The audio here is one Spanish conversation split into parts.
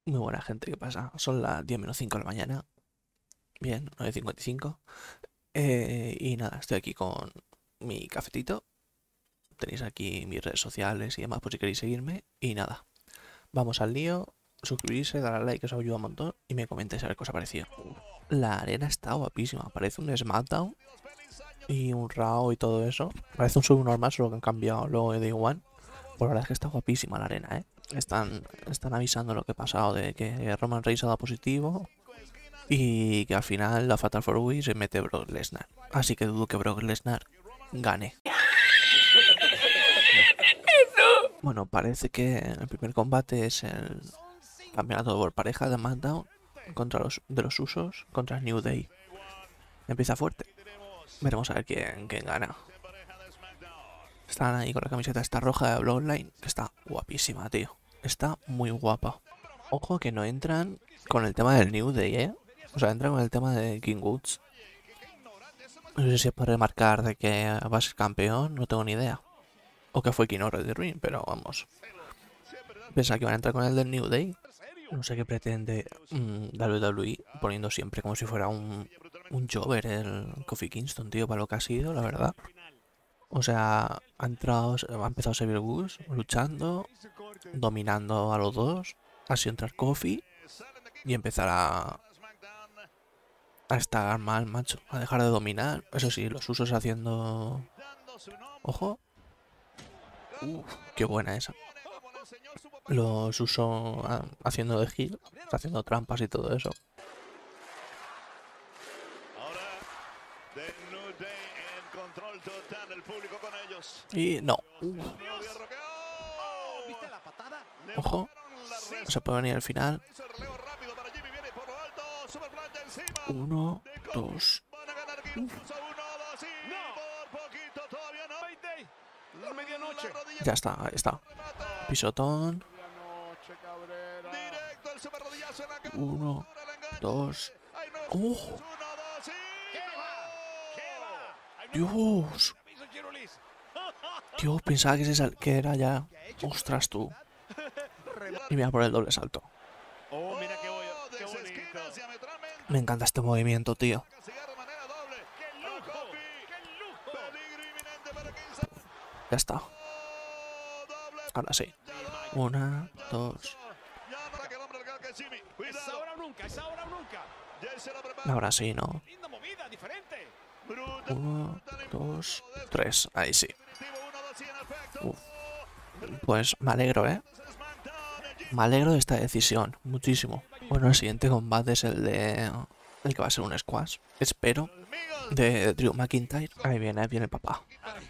Muy buena gente, ¿qué pasa? Son las 10 menos 5 de la mañana. Bien, 9:55. Y nada, estoy aquí con mi cafetito. Tenéis aquí mis redes sociales y demás por si queréis seguirme. Y nada, vamos al lío. Suscribirse, darle a like, que os ayuda un montón. Y me comentéis a ver qué os ha parecido. La arena está guapísima. Parece un SmackDown y un Raw y todo eso. Parece un subnormal, solo que han cambiado luego de Day One. Por la verdad es que está guapísima la arena, ¿eh? Están avisando lo que ha pasado de que Roman Reigns ha dado positivo y que al final la Fatal 4-Way se mete Brock Lesnar. Así que dudo que Brock Lesnar gane. Bueno, parece que el primer combate es el campeonato por pareja de SmackDown contra los Usos contra el New Day. Empieza fuerte. Veremos a ver quién gana. Están ahí con la camiseta esta roja de Bloodline, que está guapísima, tío. Está muy guapa. Ojo que no entran con el tema del New Day, ¿eh? O sea, entran con el tema de King Woods. No sé si es para remarcar de que va a ser campeón, no tengo ni idea. O que fue Kino Red Ring, pero vamos. Pensaba que iban a entrar con el del New Day. No sé qué pretende WWE poniendo siempre como si fuera un jobber el Kofi Kingston, tío, para lo que ha sido, la verdad. O sea, ha empezado Xavier Woods luchando, dominando a los dos. Ha sido entrar Kofi y empezar a estar mal, macho. A dejar de dominar. Eso sí, los usos haciendo... Ojo. Qué buena esa. Los uso haciendo de heal, haciendo trampas y todo eso. Y no. Ojo. Se puede venir al final. 1, 2. Ya está, ahí está. Pisotón. 1, 2. ¡Oh! ¡Dios! Dios, pensaba que era ya. ¡Ostras, tú! Y mira por el doble salto. Me encanta este movimiento, tío. Ya está. Ahora sí. 1, 2. Ahora sí, ¿no? 1, 2, 3. Ahí sí. Uf. Pues me alegro, ¿eh? Me alegro de esta decisión. Muchísimo. Bueno, el siguiente combate es el que va a ser un squash. Espero. De Drew McIntyre. Ahí viene el papá.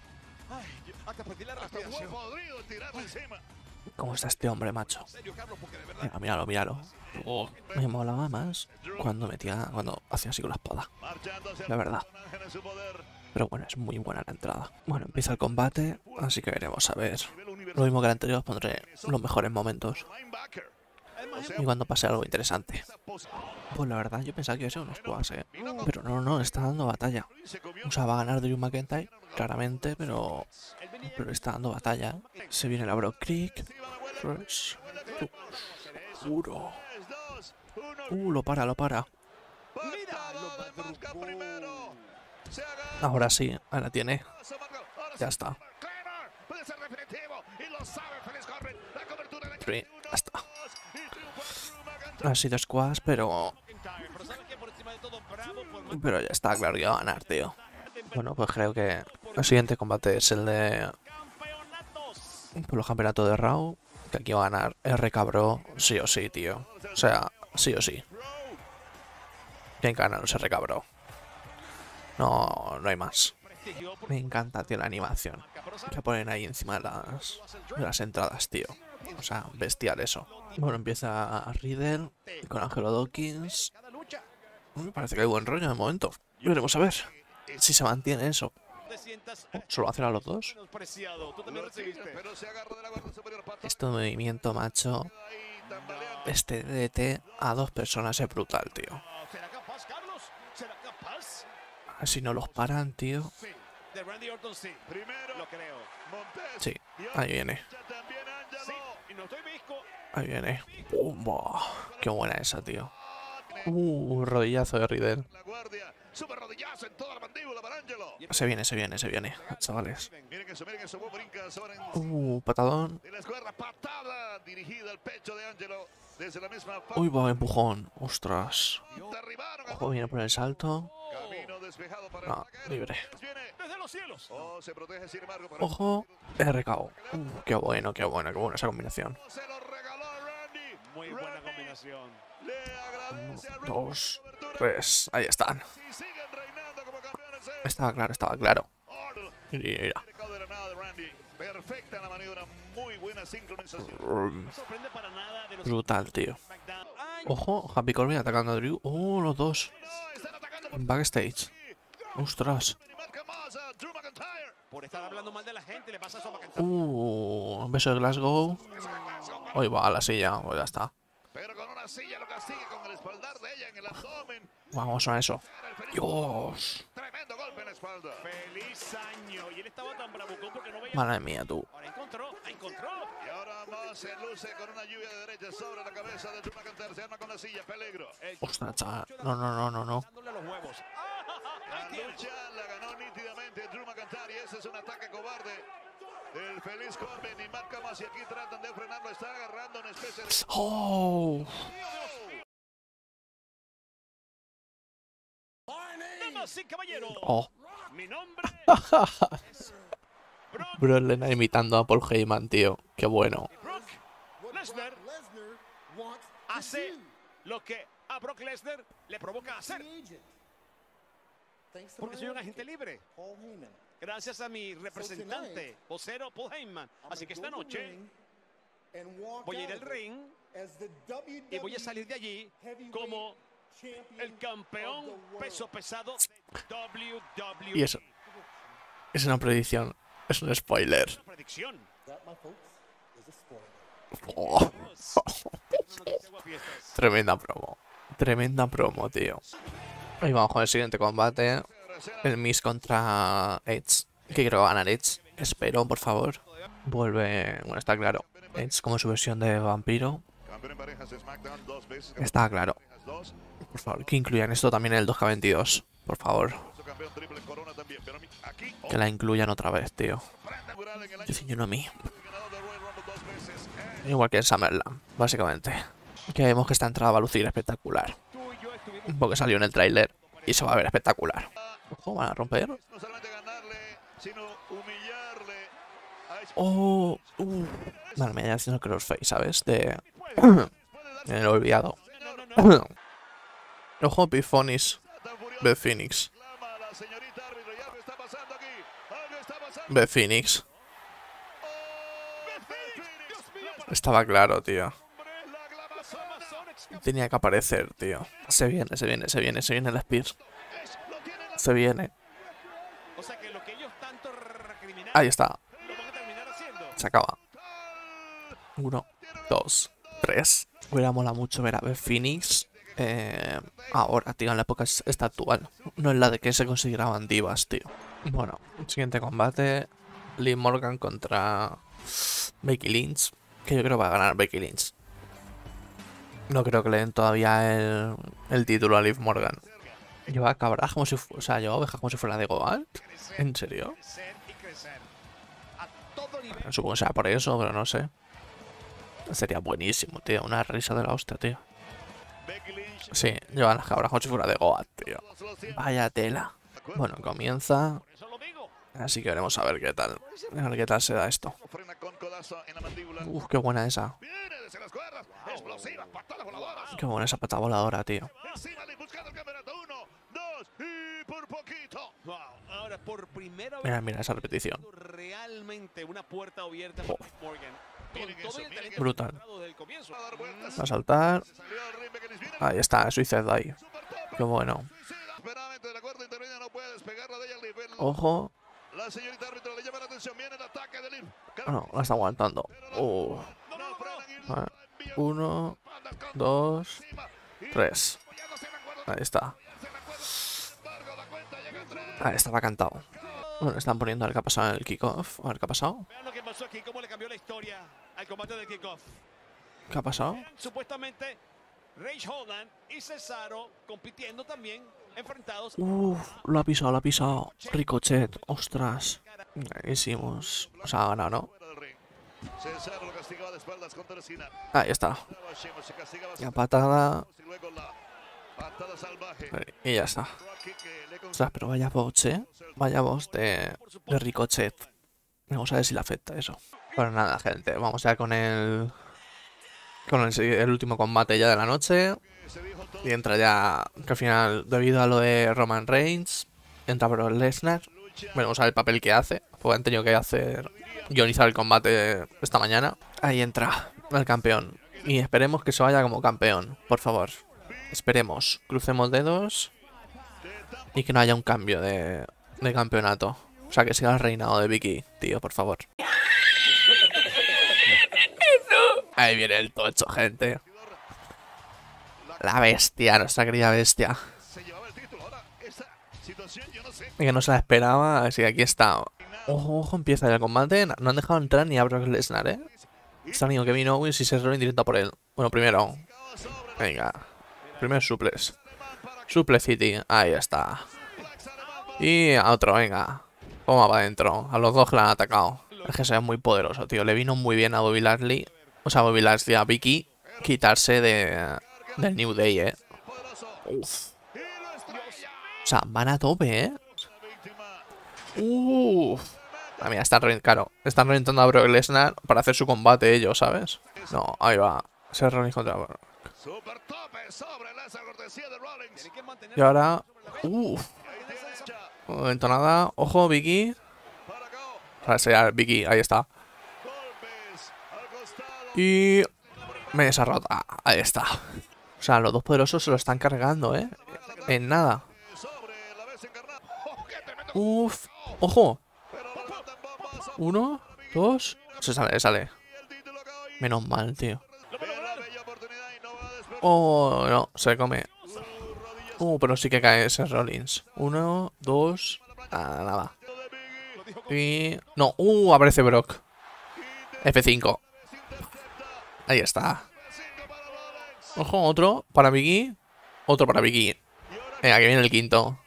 ¿Cómo está este hombre, macho? Mira, míralo, míralo. Oh, me molaba más cuando hacía así con la espada. La verdad. Pero bueno, es muy buena la entrada. Bueno, empieza el combate, así que veremos a ver. Lo mismo que el anterior, os pondré los mejores momentos. Y cuando pase algo interesante. Pues la verdad, yo pensaba que iba a ser un squash, ¿eh? Pero no, está dando batalla. O sea, va a ganar Drew McIntyre, claramente, pero está dando batalla. Se viene la Brock Creek. Juro. Lo para. Ahora sí, ahora tiene. Ya está. Sí, ya está. Ha sido squash, pero ya está claro que va a ganar, tío. Bueno, pues creo que el siguiente combate es el de por los campeonatos de Raw. Que aquí va a ganar RK Bro, sí o sí, tío. O sea, sí o sí. ¿Quién gana? No es RK Bro. No hay más. Me encanta, tío, la animación que ponen ahí encima de las entradas, tío. O sea, bestial eso. Bueno, empieza Riddle con Angelo Dawkins. Parece que hay buen rollo de momento. Veremos a ver si se mantiene eso. ¿Solo hacen a los dos? Este movimiento, macho. Este DDT a dos personas es brutal, tío. Así no los paran, tío. Sí, ahí viene. Ahí viene. ¡Pumba! Qué buena esa, tío. Rodillazo de Riddle. Se viene, chavales. Patadón. Uy, va, empujón. Ostras. Ojo, viene por el salto. No, libre. Ojo, RKO. Qué bueno, qué bueno, qué buena esa combinación. Muy buena combinación. 1, 2, 3. Ahí están. Estaba claro, estaba claro. Mira. Perfecta la maniobra, muy buena sincronización. No sorprende para nada de los Brutal, tío. SmackDown. Ojo, Happy Corbin atacando a Drew. Los dos. Backstage. Ostras. Por estar hablando mal de la gente, le pasa eso a McIntyre. Un beso de Glasgow. Hoy va a la silla, pues ya está. Pero con una silla lo castiga con el espaldar de ella en el abdomen. Vamos a eso. Dios. Tremendo golpe en la espalda. Feliz año. Y él estaba tan bravucón porque no veía. Madre mía, tú. Ahora encontró. Y ahora más se luce con una lluvia de derecha sobre la cabeza de Drew McIntyre. Se arma con la silla, peligro. Ostras, chaval. No. Dándole los huevos. La lucha la ganó nítidamente Drew McIntyre y ese es un ataque cobarde del feliz Corbin y marca más y aquí tratan de frenarlo. Está agarrando una especie de... ¡Oh! Damas y caballeros. ¡Oh! Mi nombre es Brock Brock Lesnar imitando a Paul Heyman, tío. Qué bueno. Lesnar. Hace lo que a Brock Lesnar le provoca hacer. Porque soy un agente libre. Gracias a mi representante, vocero Paul Heyman. Así que esta noche voy a ir al ring y voy a salir de allí como el campeón peso pesado de WWE. Y eso. Es una predicción. Es un spoiler. Una predicción. Oh. Tremenda promo. Tremenda promo, tío. Ahí vamos con el siguiente combate. El Miz contra Edge. Que creo que va a ganar Edge. Espero, por favor. Vuelve. Bueno, está claro. Edge como su versión de vampiro. Campeón en parejas de SmackDown 2 veces. Está claro. Por favor, que incluyan esto también en el 2K22. Por favor. Campeón triple corona también, pero aquí Que la incluyan otra vez, tío. Yo no a mí. Igual que en Summerland, básicamente. Que vemos que esta entrada va a lucir espectacular. Porque salió en el tráiler y se va a ver espectacular. Ojo, van a romper. no solamente ganarle, sino humillarle. Oh, Vale, me voy haciendo crossface, ¿sabes? De... en el olvidado. Ojo, Epiphonies. Beth Phoenix. Beth Phoenix. Estaba claro, tío. Tenía que aparecer, tío. Se viene el Spear. Se viene. O sea que lo que ellos tanto recriminaron, Ahí está. lo van a terminar haciendo. Se acaba. 1, 2, 3. Hubiera mola mucho ver a Beth Phoenix. Ahora, tío, en la época esta actual. No en la de que se consideraban divas, tío. Bueno, siguiente combate. Liv Morgan contra Becky Lynch. Que yo creo que va a ganar Becky Lynch. No creo que le den todavía el título a Liv Morgan. Lleva cabras como si fuera. O sea, lleva ovejas como si fuera de Goal. ¿En serio? Crecer y crecer. A todo nivel. Supongo que sea por eso, pero no sé. Sería buenísimo, tío. Una risa de la hostia, tío. Sí, llevan las cabras como si fuera de Goat, tío. Vaya tela. Bueno, comienza. Por eso lo digo. Así que veremos a ver qué tal. A ver qué tal se da esto. Frena con codazo en la mandíbula. Qué buena esa. Viene desde las cuerdas. Explosiva, patada voladora. Qué buena esa pata voladora, tío. Encima le buscando el campeonato. 1, 2 y por poquito. Wow. Ahora por primera vez Mira, mira esa repetición. realmente una puerta abierta para Liv Morgan. Con Miren todo eso, el talento Brutal. demostrado desde el comienzo. Va a dar vueltas. Va a saltar. Salió al ring Becky Lynch. Viene Ahí está, Suicide ahí. super tope. Qué bueno. Suicida. Esperadamente de la cuerda intermedia no puede despegarla de ella al nivel. Ojo. La señorita árbitro le llama la atención. Viene el ataque de Liv. No, la está aguantando. No frenan y Vale. la envían 1, espaldas con 2, encima. Y 3. apoyándose en la cuerda. Ahí está. Se la cuerda. Sin embargo, la cuenta llega a 3. Ahí estaba cantado. Bueno, están poniendo a ver qué ha pasado en el kickoff. A ver qué ha pasado. Vean lo que pasó aquí, cómo le cambió la historia al combate del kickoff. ¿Qué ha pasado? Supuestamente Rage Holland y Cesaro compitiendo también, enfrentados. Lo ha pisado. Ricochet, ostras. Buenísimos. O sea, ha ganado, ¿no? Cesaro lo castigaba de espaldas contra la esquina. Ahí está. Se castigaba La patada. y luego la patada salvaje. Y ya está. Ostras, pero vaya bots, ¿eh? Vaya bots de Ricochet. Vamos a ver si le afecta eso. Pero nada, gente. Vamos ya con el último combate ya de la noche. Y entra ya, que al final, debido a lo de Roman Reigns, entra Brock Lesnar. Veremos a ver el papel que hace. Pues han tenido que guionizar el combate esta mañana. Ahí entra el campeón. Y esperemos que se vaya como campeón, por favor. Esperemos. Crucemos dedos. Y que no haya un cambio de campeonato. O sea, que siga el reinado de Vicky, tío, por favor. Ahí viene el tocho, gente. La bestia, nuestra querida bestia. Y que no se la esperaba, así que aquí está. Ojo, empieza el combate. No han dejado entrar ni a Brock Lesnar, ¿eh? Está niño Kevin Owens y se Rollins directo por él. Bueno, primero. Venga. Primero suples. Suplex City. Ahí está. Y a otro, venga. Toma para adentro. A los dos que le han atacado. Es que se ve muy poderoso, tío. Le vino muy bien a Bobby Lashley. O sea, Bobby Lashley a Vicky. Quitarse del New Day, ¿eh? Uf. O sea, van a tope, ¿eh? Ah, mira, están reventando a Brock Lesnar para hacer su combate ellos, ¿sabes? No, ahí va. Seth Rollins contra Brock. Y ahora... Momento nada. Ojo, Vicky. Ahora sería Vicky, ahí está. Y... Mesa rota, ahí está. O sea, los dos poderosos se lo están cargando, ¿eh? En nada. Uf, ojo. 1, 2. Se sale. Menos mal, tío. Oh, no, se come. Pero sí que cae ese Rollins. 1, 2. Nada. Y... No, aparece Brock. F5. Ahí está. Ojo, otro para Vicky. Otro para Vicky. Venga, que viene el quinto.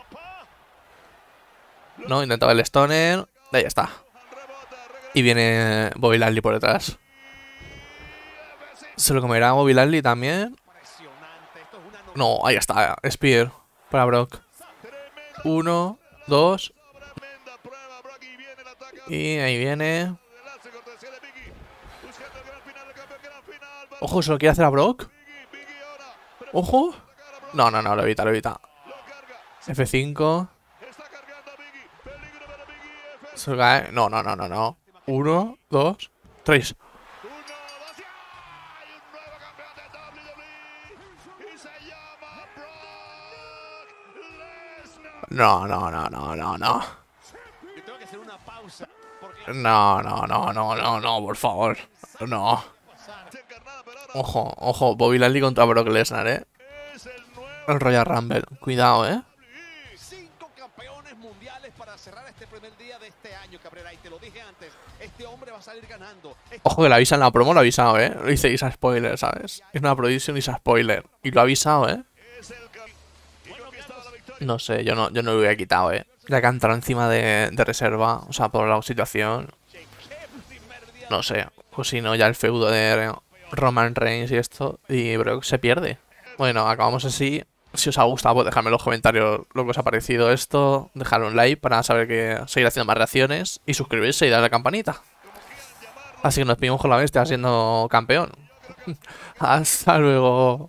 No, intentaba el Stoner. Ahí está. Y viene Bobby Lashley por detrás. ¿Se lo comerá Bobby Lashley también? No, ahí está. Spear para Brock. 1, 2. Y ahí viene. Ojo, ¿se lo quiere hacer a Brock? Ojo. No, lo evita. F5. Se lo cae. No. 1, 2, 3. No. No, por favor. No. Ojo, Bobby Lashley contra Brock Lesnar, ¿eh? El Royal Rumble. Cuidado, ¿eh? 5 campeones mundiales para cerrar este primer día de este año, Cabrera. Y te lo dije antes, este hombre va a salir ganando. Ojo que le avisan la promo, lo ha avisado, ¿eh? Lo dice Isa Spoiler, ¿sabes? Es una prediction Isa Spoiler. Y lo ha avisado, ¿eh? No sé, yo no lo hubiera quitado, ¿eh? Ya que ha entrado encima de reserva. O sea, por la situación. No sé. Pues si no, ya el feudo de Roman Reigns y esto. Y Brock se pierde. Bueno, acabamos así. Si os ha gustado, pues dejadme en los comentarios lo que os ha parecido esto. Dejadle un like para saber que seguir haciendo más reacciones. Y suscribirse y darle a la campanita. Así que nos despedimos con la bestia siendo campeón. Hasta luego.